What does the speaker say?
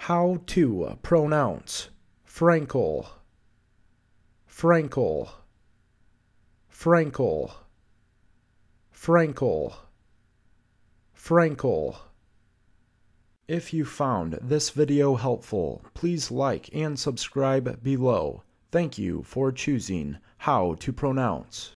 How to pronounce Frankl, Frankl, Frankl, Frankl, Frankl. If you found this video helpful, please like and subscribe below. Thank you for choosing How to Pronounce.